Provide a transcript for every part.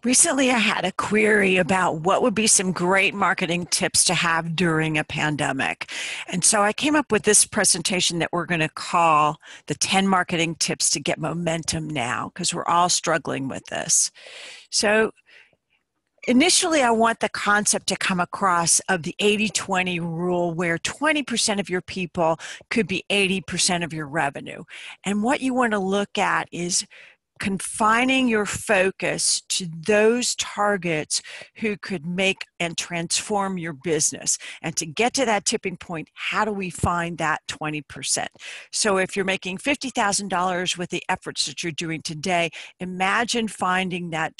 Recently, I had a query about what would be some great marketing tips to have during a pandemic. And so I came up with this presentation that we're going to call the 10 marketing tips to get momentum now, because we're all struggling with this. So initially, I want the concept to come across of the 80-20 rule, where 20% of your people could be 80% of your revenue. And what you want to look at is confining your focus to those targets who could make and transform your business. And to get to that tipping point, how do we find that 20%? So if you're making $50,000 with the efforts that you're doing today, imagine finding that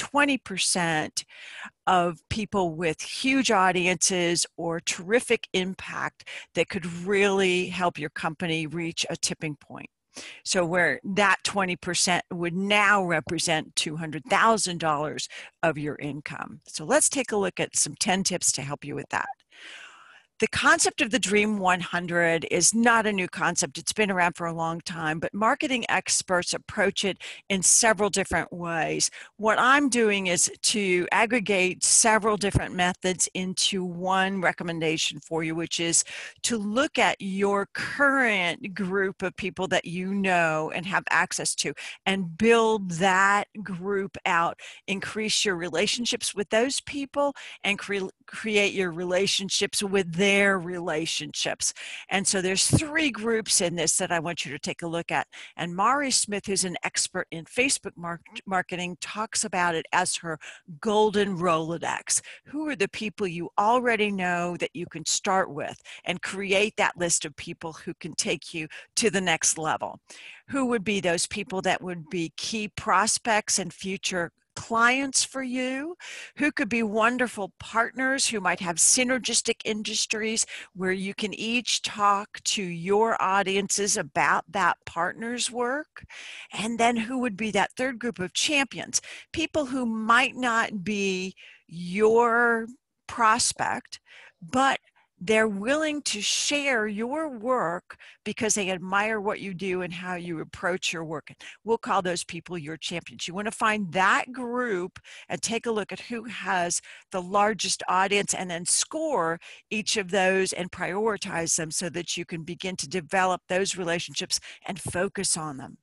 20% of people with huge audiences or terrific impact that could really help your company reach a tipping point. So where that 20% would now represent $200,000 of your income. So let's take a look at some 10 tips to help you with that. The concept of the Dream 100 is not a new concept. It's been around for a long time, but marketing experts approach it in several different ways. What I'm doing is to aggregate several different methods into one recommendation for you, which is to look at your current group of people that you know and have access to and build that group out. Increase your relationships with those people and create your relationships with their relationships. And so there's three groups in this that I want you to take a look at. And Mari Smith, who's an expert in Facebook marketing, talks about it as her golden Rolodex. Who are the people you already know that you can start with and create that list of people who can take you to the next level? Who would be those people that would be key prospects and future clients for you? Who could be wonderful partners who might have synergistic industries where you can each talk to your audiences about that partner's work? And then who would be that third group of champions? People who might not be your prospect, but they're willing to share your work because they admire what you do and how you approach your work. We'll call those people your champions. You want to find that group and take a look at who has the largest audience and then score each of those and prioritize them so that you can begin to develop those relationships and focus on them.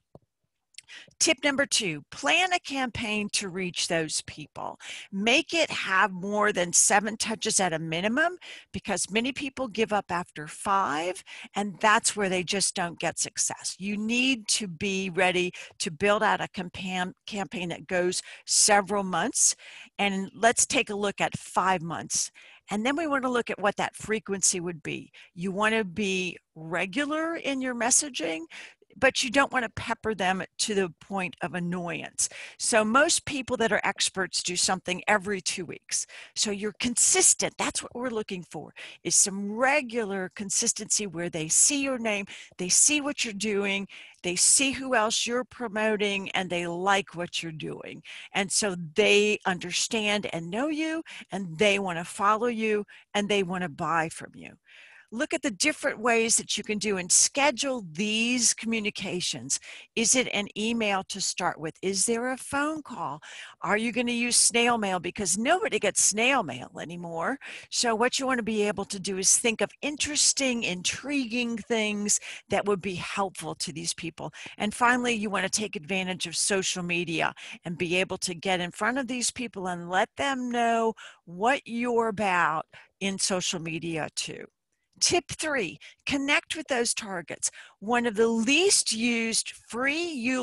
Tip number 2, plan a campaign to reach those people. Make it have more than 7 touches at a minimum, because many people give up after 5, and that's where they just don't get success. You need to be ready to build out a campaign that goes several months. And let's take a look at 5 months. And then we want to look at what that frequency would be. You want to be regular in your messaging, but you don't want to pepper them to the point of annoyance. So most people that are experts do something every 2 weeks. So you're consistent. That's what we're looking for, is some regular consistency where they see your name, they see what you're doing, they see who else you're promoting, and they like what you're doing. And so they understand and know you, and they want to follow you, and they want to buy from you. Look at the different ways that you can do and schedule these communications. Is it an email to start with? Is there a phone call? Are you going to use snail mail? Because nobody gets snail mail anymore. So what you want to be able to do is think of interesting, intriguing things that would be helpful to these people. And finally, you want to take advantage of social media and be able to get in front of these people and let them know what you're about in social media too. Tip 3, connect with those targets. One of the least used free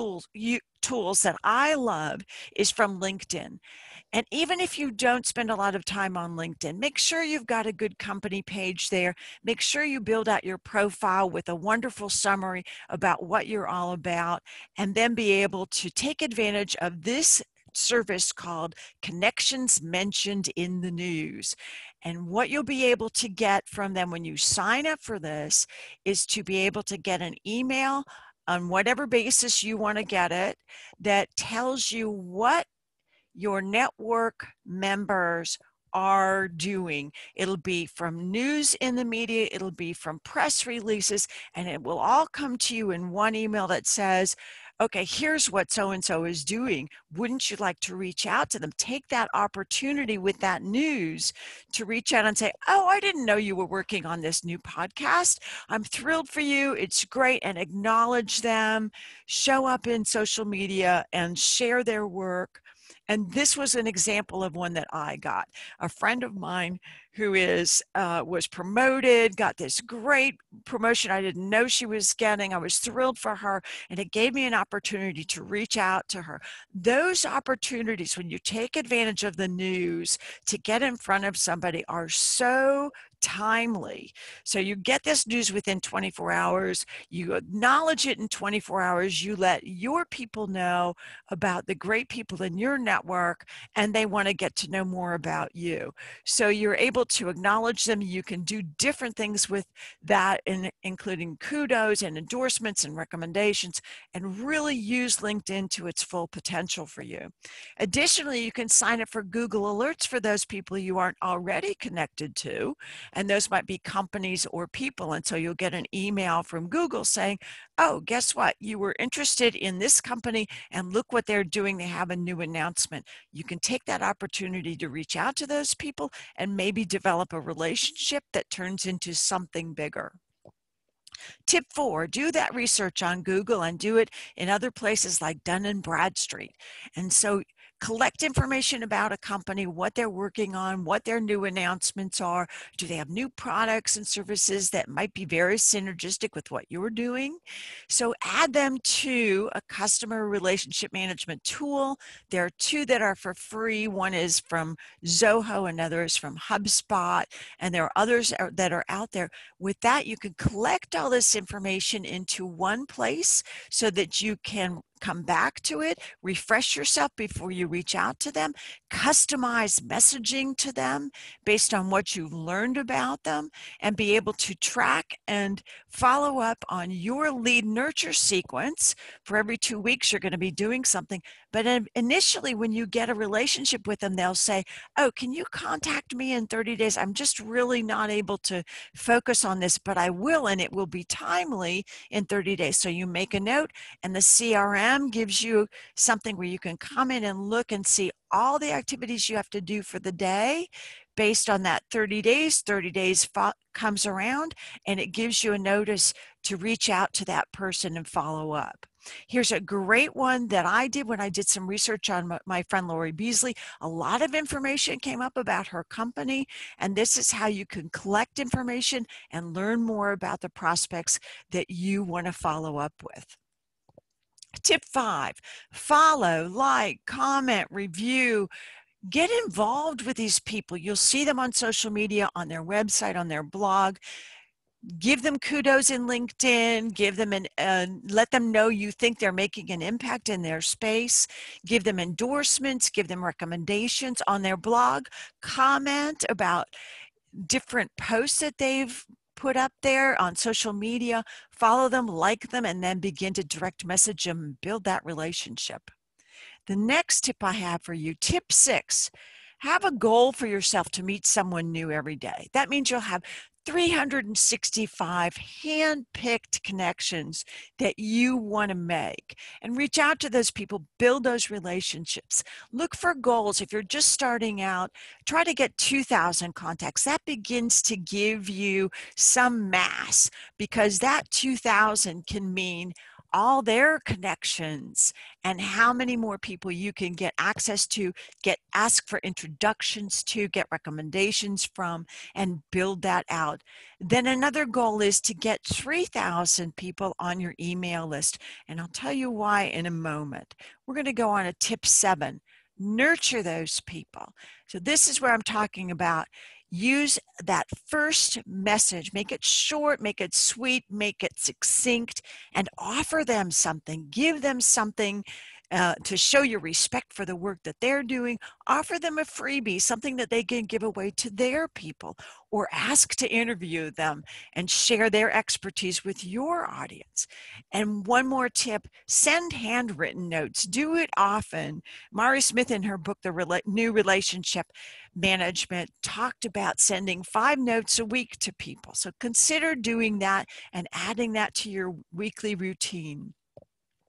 tools that I love is from LinkedIn. And even if you don't spend a lot of time on LinkedIn, make sure you've got a good company page there. Make sure you build out your profile with a wonderful summary about what you're all about, and then be able to take advantage of this service called Connections Mentioned in the News. And what you'll be able to get from them when you sign up for this is to be able to get an email on whatever basis you want to get it that tells you what your network members are doing. It'll be from news in the media, it'll be from press releases, and it will all come to you in one email that says, okay, here's what so-and-so is doing. Wouldn't you like to reach out to them? Take that opportunity with that news to reach out and say, oh, I didn't know you were working on this new podcast. I'm thrilled for you. It's great. And acknowledge them, show up in social media and share their work. And this was an example of one that I got. A friend of mine who was promoted, got this great promotion I didn't know she was getting. I was thrilled for her, and it gave me an opportunity to reach out to her. Those opportunities, when you take advantage of the news to get in front of somebody, are so timely. So you get this news within 24 hours, you acknowledge it in 24 hours, you let your people know about the great people in your network, and they want to get to know more about you. So you're able to acknowledge them. You can do different things with that, including kudos and endorsements and recommendations, and really use LinkedIn to its full potential for you. Additionally, you can sign up for Google Alerts for those people you aren't already connected to, and those might be companies or people. And so you'll get an email from Google saying, oh, guess what? You were interested in this company, and look what they're doing. They have a new announcement. You can take that opportunity to reach out to those people and maybe develop a relationship that turns into something bigger. Tip 4, do that research on Google and do it in other places like Dun & Bradstreet. And so collect information about a company, what they're working on, what their new announcements are. Do they have new products and services that might be very synergistic with what you're doing? So add them to a customer relationship management tool. There are 2 that are for free. One is from Zoho, another is from HubSpot, and there are others that are out there. With that, you can collect all this information into one place so that you can come back to it, refresh yourself before you reach out to them, customize messaging to them based on what you've learned about them, and be able to track and follow up on your lead nurture sequence. For every 2 weeks, you're going to be doing something. But initially, when you get a relationship with them, they'll say, oh, can you contact me in 30 days? I'm just really not able to focus on this, but I will, and it will be timely in 30 days. So you make a note, and the CRM gives you something where you can come in and look and see all the activities you have to do for the day based on that 30 days. 30 days comes around, and it gives you a notice to reach out to that person and follow up. Here's a great one that I did when I did some research on my friend Lori Beasley. A lot of information came up about her company, and this is how you can collect information and learn more about the prospects that you want to follow up with. Tip 5, follow, like, comment, review. Get involved with these people. You'll see them on social media, on their website, on their blog. Give them kudos in LinkedIn, give them let them know you think they're making an impact in their space, give them endorsements, give them recommendations on their blog, comment about different posts that they've put up there on social media, follow them, like them, and then begin to direct message them and build that relationship. The next tip I have for you, tip 6, have a goal for yourself to meet someone new every day. That means you'll have 365 hand-picked connections that you want to make, and reach out to those people, build those relationships. Look for goals. If you're just starting out, try to get 2,000 contacts. That begins to give you some mass, because that 2,000 can mean all their connections and how many more people you can get access to, ask for introductions to, get recommendations from, and build that out. Then another goal is to get 3,000 people on your email list. And I'll tell you why in a moment. We're going to go on to tip 7. Nurture those people. So this is where I'm talking about. Use that first message, make it short, make it sweet, make it succinct, and offer them something. Give them something to show your respect for the work that they're doing. Offer them a freebie, something that they can give away to their people, or ask to interview them and share their expertise with your audience. And one more tip, send handwritten notes. Do it often. Mari Smith, in her book, The New Relationship Management, talked about sending 5 notes a week to people. So consider doing that and adding that to your weekly routine.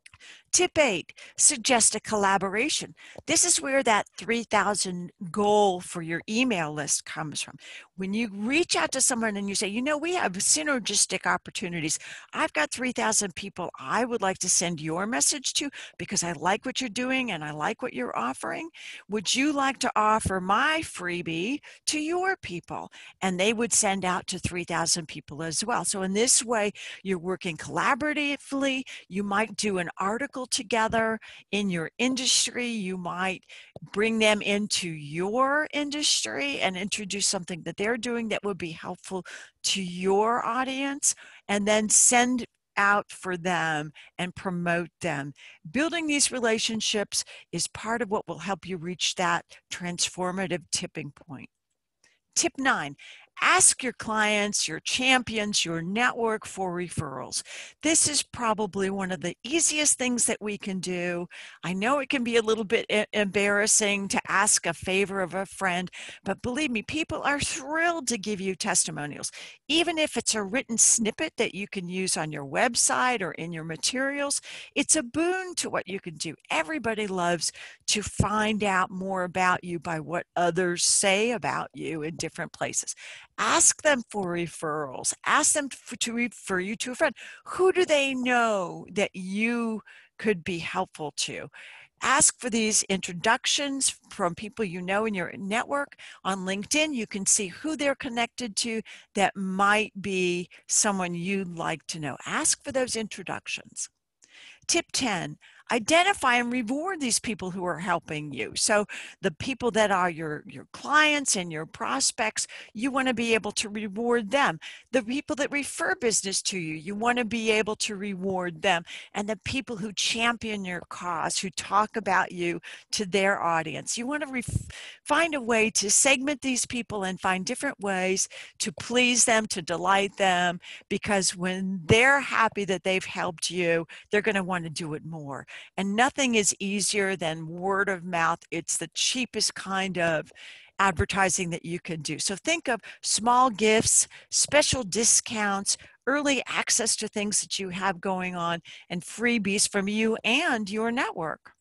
Tip 8, suggest a collaboration. This is where that 3,000 goal for your email list comes from. When you reach out to someone and you say, you know, we have synergistic opportunities. I've got 3,000 people I would like to send your message to because I like what you're doing and I like what you're offering. Would you like to offer my freebie to your people? And they would send out to 3,000 people as well. So in this way, you're working collaboratively. You might do an article together in your industry. You might bring them into your industry and introduce something that they're doing that would be helpful to your audience, and then send out for them and promote them. Building these relationships is part of what will help you reach that transformative tipping point. Tip 9, ask your clients, your champions, your network for referrals. This is probably one of the easiest things that we can do. I know it can be a little bit embarrassing to ask a favor of a friend, but believe me, people are thrilled to give you testimonials. Even if it's a written snippet that you can use on your website or in your materials, it's a boon to what you can do. Everybody loves to find out more about you by what others say about you in different places. Ask them for referrals. Ask them to refer you to a friend. Who do they know that you could be helpful to? Ask for these introductions from people you know in your network. On LinkedIn, you can see who they're connected to that might be someone you'd like to know. Ask for those introductions. Tip 10, identify and reward these people who are helping you. So the people that are your clients and your prospects, you want to be able to reward them. The people that refer business to you, you want to be able to reward them. And the people who champion your cause, who talk about you to their audience, you want to find a way to segment these people and find different ways to please them, to delight them, because when they're happy that they've helped you, they're going to want to do it more. And nothing is easier than word of mouth. It's the cheapest kind of advertising that you can do. So think of small gifts, special discounts, early access to things that you have going on, and freebies from you and your network.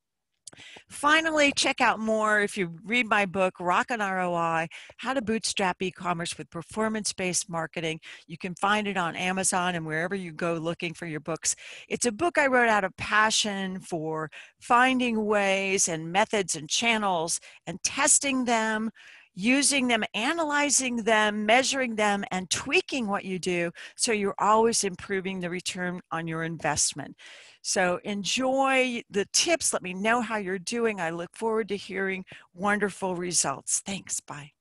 Finally, check out more if you read my book, Rockin' ROI, How to Bootstrap E-Commerce with Performance-Based Marketing. You can find it on Amazon and wherever you go looking for your books. It's a book I wrote out of passion for finding ways and methods and channels and testing them, using them, analyzing them, measuring them, and tweaking what you do so you're always improving the return on your investment. So enjoy the tips. Let me know how you're doing. I look forward to hearing wonderful results. Thanks. Bye.